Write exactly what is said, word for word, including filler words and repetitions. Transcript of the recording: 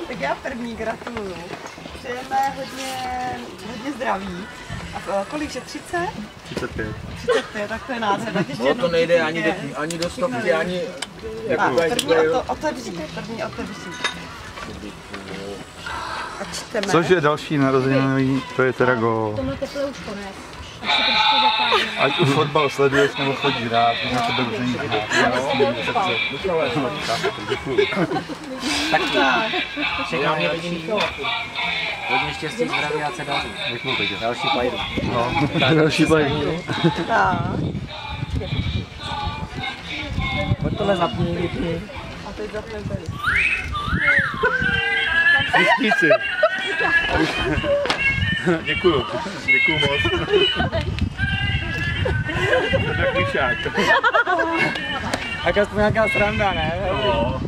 Tak já první gratuluju. Přejeme hodně, hodně zdraví. A kolik, že třicet? třicet pět. třicet pět, tak to je nádherné. No to nejde ani do, ani do stovky, ani... Jako první oto, otevří, první otevří. A čteme. Což je další narozeninový, to je teda gól. Tohle teple už konec. Až se trošku zapálíme. Ať už fotbal sleduješ nebo chodíš hrát, na tebe už není hrát. Tak čeká mě vidím hodně štěstí, zdraví a se daří. Další pajdu. No, další pajdu. Tak. Pojď tohle zapni, vypni. A teď zapneme tady. Pustí Děkuju, děkuju moc. To je tak myšák. Tak aspoň nějaká sranda, ne? No.